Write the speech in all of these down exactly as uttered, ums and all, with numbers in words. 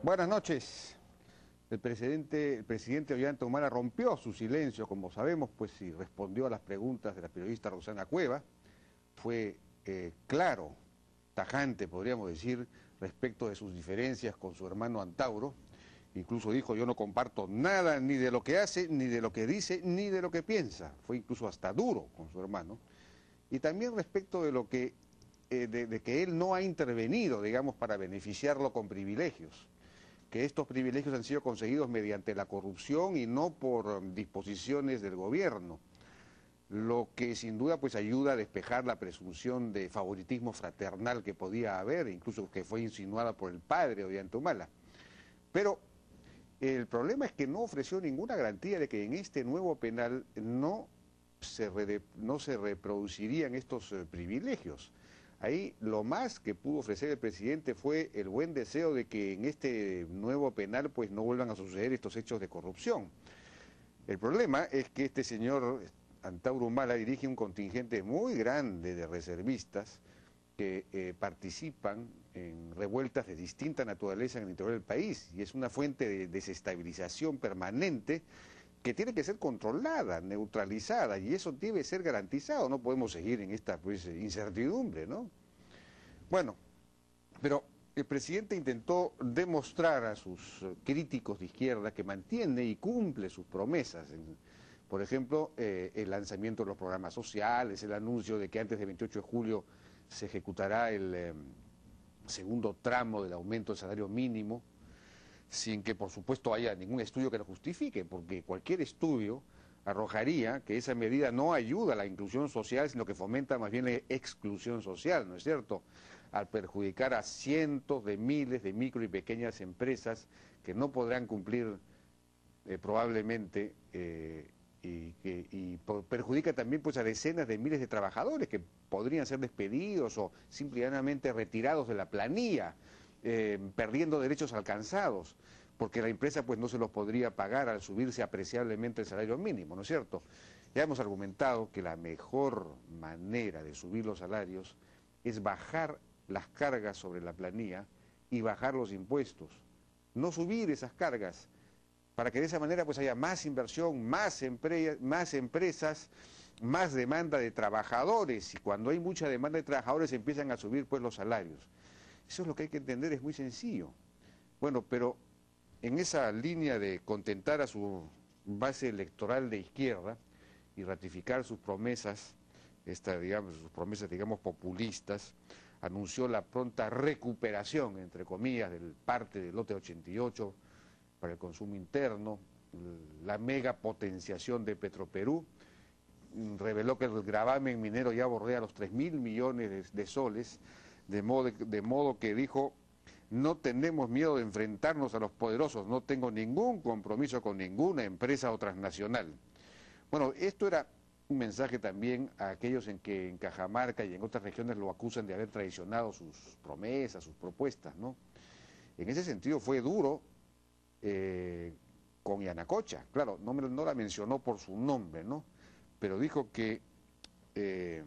Buenas noches. El presidente, el presidente Ollanta Humala rompió su silencio, como sabemos, pues y respondió a las preguntas de la periodista Rosana Cueva. Fue eh, claro, tajante, podríamos decir, respecto de sus diferencias con su hermano Antauro. Incluso dijo, yo no comparto nada ni de lo que hace, ni de lo que dice, ni de lo que piensa. Fue incluso hasta duro con su hermano. Y también respecto de lo que, eh, de, de que él no ha intervenido, digamos, para beneficiarlo con privilegios. Que estos privilegios han sido conseguidos mediante la corrupción y no por disposiciones del gobierno, lo que sin duda pues ayuda a despejar la presunción de favoritismo fraternal que podía haber, incluso que fue insinuada por el padre Ollanta Humala. Pero el problema es que no ofreció ninguna garantía de que en este nuevo penal no se, re, no se reproducirían estos eh, privilegios. Ahí lo más que pudo ofrecer el presidente fue el buen deseo de que en este nuevo penal pues no vuelvan a suceder estos hechos de corrupción. El problema es que este señor Antauro Humala dirige un contingente muy grande de reservistas que eh, participan en revueltas de distinta naturaleza en el interior del país y es una fuente de desestabilización permanente que tiene que ser controlada, neutralizada, y eso debe ser garantizado. No podemos seguir en esta pues, incertidumbre, ¿no? Bueno, pero el presidente intentó demostrar a sus críticos de izquierda que mantiene y cumple sus promesas. En, por ejemplo, eh, el lanzamiento de los programas sociales, el anuncio de que antes del veintiocho de julio se ejecutará el eh, segundo tramo del aumento del salario mínimo, sin que por supuesto haya ningún estudio que lo justifique, porque cualquier estudio arrojaría que esa medida no ayuda a la inclusión social, sino que fomenta más bien la exclusión social, ¿no es cierto?, al perjudicar a cientos de miles de micro y pequeñas empresas que no podrán cumplir eh, probablemente eh, y, que, y perjudica también pues a decenas de miles de trabajadores que podrían ser despedidos o simplemente retirados de la planilla, Eh, perdiendo derechos alcanzados, porque la empresa pues no se los podría pagar al subirse apreciablemente el salario mínimo, ¿no es cierto? Ya hemos argumentado que la mejor manera de subir los salarios es bajar las cargas sobre la planilla y bajar los impuestos, no subir esas cargas, para que de esa manera pues haya más inversión, más, empre más empresas, más demanda de trabajadores, y cuando hay mucha demanda de trabajadores empiezan a subir pues los salarios. Eso es lo que hay que entender, es muy sencillo. Bueno, pero en esa línea de contentar a su base electoral de izquierda y ratificar sus promesas, esta, digamos, sus promesas, digamos, populistas, anunció la pronta recuperación, entre comillas, del parte del lote ochenta y ocho para el consumo interno, la mega potenciación de Petroperú, reveló que el gravamen minero ya bordea los tres mil millones de, de soles, De modo, de modo que dijo, no tenemos miedo de enfrentarnos a los poderosos, no tengo ningún compromiso con ninguna empresa o transnacional. Bueno, esto era un mensaje también a aquellos en que en Cajamarca y en otras regiones lo acusan de haber traicionado sus promesas, sus propuestas, ¿no? En ese sentido fue duro eh, con Yanacocha, claro, no, me, no la mencionó por su nombre, ¿no? Pero dijo que... Eh,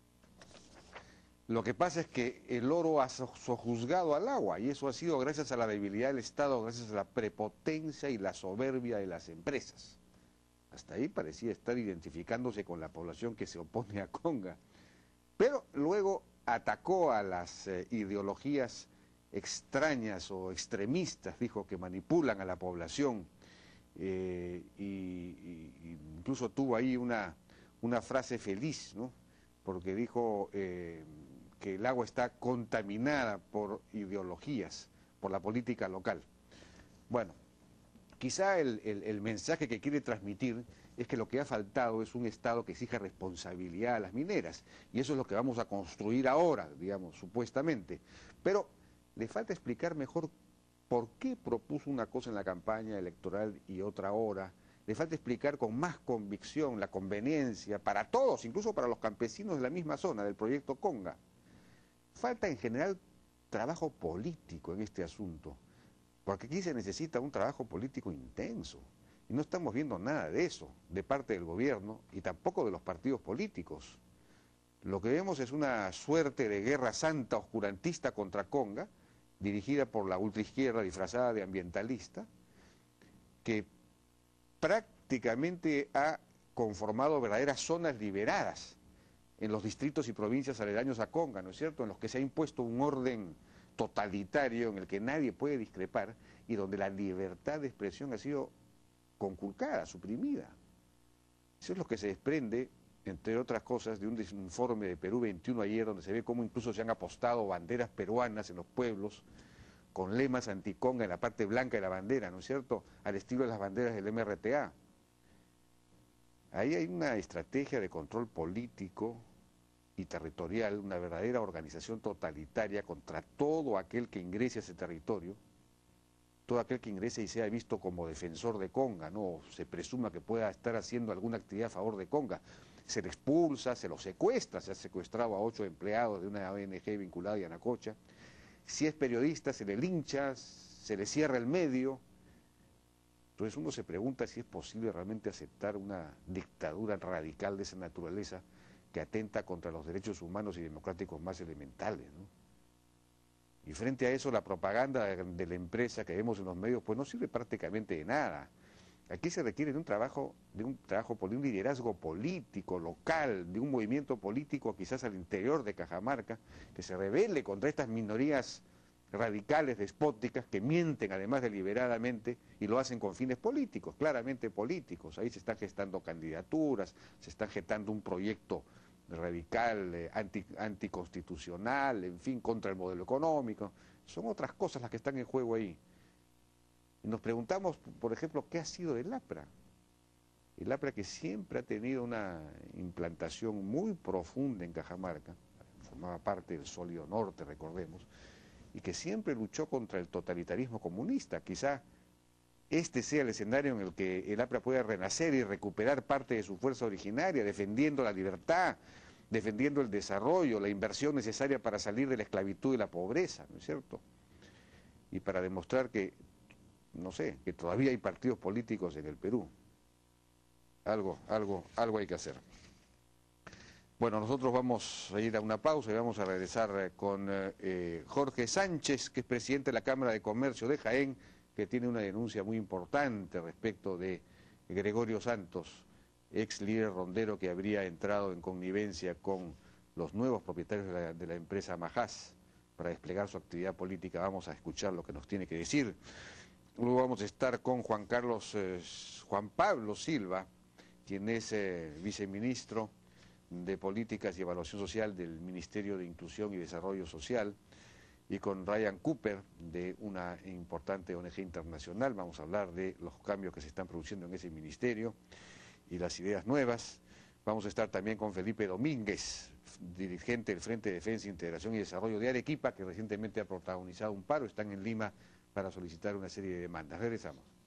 Lo que pasa es que el oro ha sojuzgado al agua y eso ha sido gracias a la debilidad del Estado, gracias a la prepotencia y la soberbia de las empresas. Hasta ahí parecía estar identificándose con la población que se opone a Conga. Pero luego atacó a las eh, ideologías extrañas o extremistas, dijo, que manipulan a la población. Eh, y, y, incluso tuvo ahí una, una frase feliz, ¿no? Porque dijo... Eh, que el agua está contaminada por ideologías, por la política local. Bueno, quizá el, el, el mensaje que quiere transmitir es que lo que ha faltado es un Estado que exija responsabilidad a las mineras, y eso es lo que vamos a construir ahora, digamos, supuestamente. Pero le falta explicar mejor por qué propuso una cosa en la campaña electoral y otra ahora. Le falta explicar con más convicción la conveniencia para todos, incluso para los campesinos de la misma zona, del proyecto Conga. Falta en general trabajo político en este asunto, porque aquí se necesita un trabajo político intenso, y no estamos viendo nada de eso de parte del gobierno y tampoco de los partidos políticos. Lo que vemos es una suerte de guerra santa oscurantista contra Conga, dirigida por la ultraizquierda disfrazada de ambientalista, que prácticamente ha conformado verdaderas zonas liberadas en los distritos y provincias aledaños a Conga, ¿no es cierto?, en los que se ha impuesto un orden totalitario en el que nadie puede discrepar y donde la libertad de expresión ha sido conculcada, suprimida. Eso es lo que se desprende, entre otras cosas, de un informe de Perú veintiuno ayer, donde se ve cómo incluso se han apostado banderas peruanas en los pueblos, con lemas anticonga en la parte blanca de la bandera, ¿no es cierto?, al estilo de las banderas del M R T A. Ahí hay una estrategia de control político y territorial, una verdadera organización totalitaria contra todo aquel que ingrese a ese territorio, todo aquel que ingrese y sea visto como defensor de Conga, no se presuma que pueda estar haciendo alguna actividad a favor de Conga. Se le expulsa, se lo secuestra, se ha secuestrado a ocho empleados de una O N G vinculada a Yanacocha. Si es periodista, se le lincha, se le cierra el medio. Entonces uno se pregunta si es posible realmente aceptar una dictadura radical de esa naturaleza que atenta contra los derechos humanos y democráticos más elementales, ¿no? Y frente a eso la propaganda de la empresa que vemos en los medios pues no sirve prácticamente de nada. Aquí se requiere de un trabajo, de un trabajo, de un liderazgo político, local, de un movimiento político quizás al interior de Cajamarca, que se rebele contra estas minorías radicales, despóticas, que mienten además deliberadamente y lo hacen con fines políticos, claramente políticos. Ahí se están gestando candidaturas, se está gestando un proyecto radical, eh, anti, anticonstitucional, en fin, contra el modelo económico. Son otras cosas las que están en juego ahí. Y nos preguntamos, por ejemplo, ¿qué ha sido del APRA? El APRA, que siempre ha tenido una implantación muy profunda en Cajamarca, formaba parte del Sólido Norte, recordemos, y que siempre luchó contra el totalitarismo comunista. Quizá este sea el escenario en el que el APRA pueda renacer y recuperar parte de su fuerza originaria, defendiendo la libertad, defendiendo el desarrollo, la inversión necesaria para salir de la esclavitud y la pobreza, ¿no es cierto? Y para demostrar que, no sé, que todavía hay partidos políticos en el Perú. Algo, algo, algo hay que hacer. Bueno, nosotros vamos a ir a una pausa y vamos a regresar con eh, Jorge Sánchez, que es presidente de la Cámara de Comercio de Jaén, que tiene una denuncia muy importante respecto de Gregorio Santos, ex líder rondero que habría entrado en connivencia con los nuevos propietarios de la, de la empresa Majás para desplegar su actividad política. Vamos a escuchar lo que nos tiene que decir. Luego vamos a estar con Juan Carlos, eh, Juan Pablo Silva, quien es eh, viceministro de Políticas y Evaluación Social del Ministerio de Inclusión y Desarrollo Social, y con Ryan Cooper, de una importante O N G internacional. Vamos a hablar de los cambios que se están produciendo en ese ministerio y las ideas nuevas. Vamos a estar también con Felipe Domínguez, dirigente del Frente de Defensa, Integración y Desarrollo de Arequipa, que recientemente ha protagonizado un paro. Están en Lima para solicitar una serie de demandas. Regresamos.